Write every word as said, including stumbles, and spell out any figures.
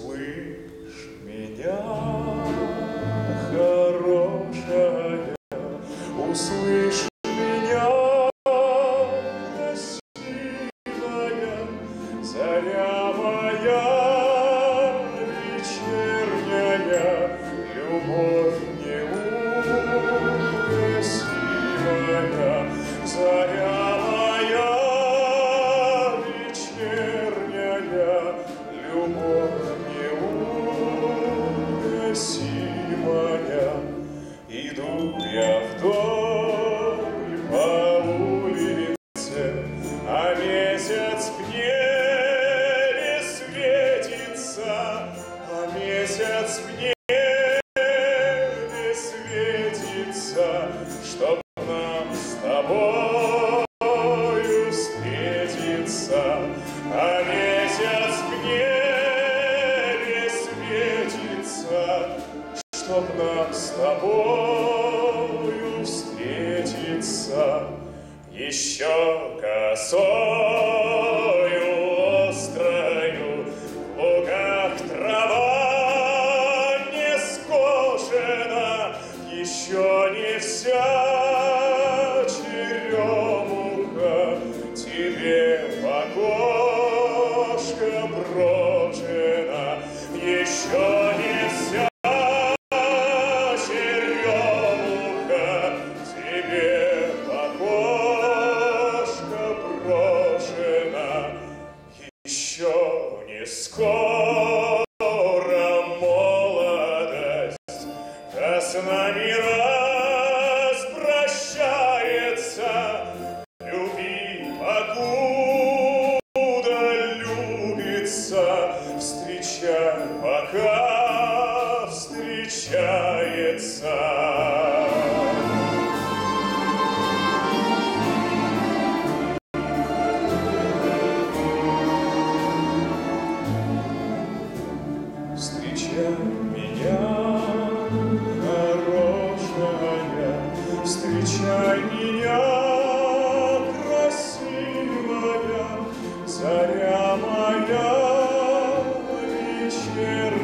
Услышь меня, хорошая, услышь меня, красивая, заря моя вечерняя, любовь неугасимая, заря моя вечерняя, любовь неугасимая. Иду я вдоль по улице, а месяц в небе светится, а месяц в небе светится, чтоб нам с тобою встретиться, а месяц в небе светится, чтоб нам с тобою встретиться. Еще косою острою в лугах трава не скошена, еще не вся черемуха тебе в окошко брошена, еще не вся черемуха тебе в окошко брошена, еще не скоро молодость да с нами распрощается. Люби, покуда любится, встречай, пока встречается. Встречай меня, хорошая, встречай меня, красивая, заря моя вечерняя.